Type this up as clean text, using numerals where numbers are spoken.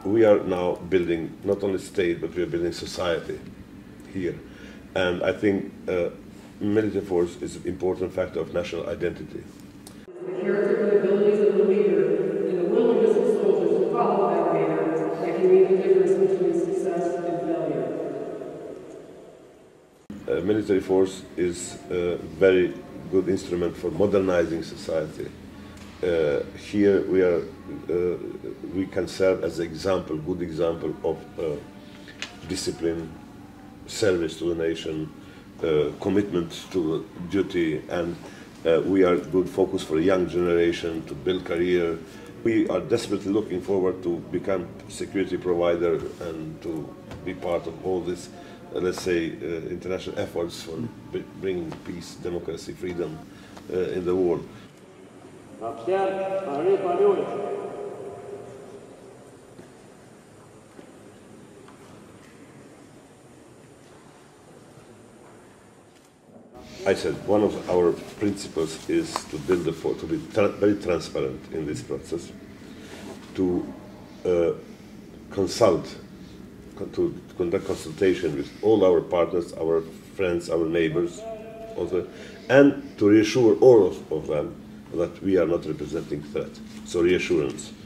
we are now building not only state, but we are building society here. And I think military force is an important factor of national identity. The character and abilities of the leader and the willingness of soldiers to follow that leader that can make the difference between success and failure. Military force is a very good instrument for modernizing society. Here we can serve as an example, good example of discipline, service to the nation, commitment to duty, and we are good focus for a young generation to build career. We are desperately looking forward to become security provider and to be part of all this, let's say, international efforts for bringing peace, democracy, freedom in the world. I said one of our principles is to build the force, to be very transparent in this process, to consult, to conduct consultation with all our partners, our friends, our neighbors, also, and to reassure all of them that we are not representing threat. So reassurance.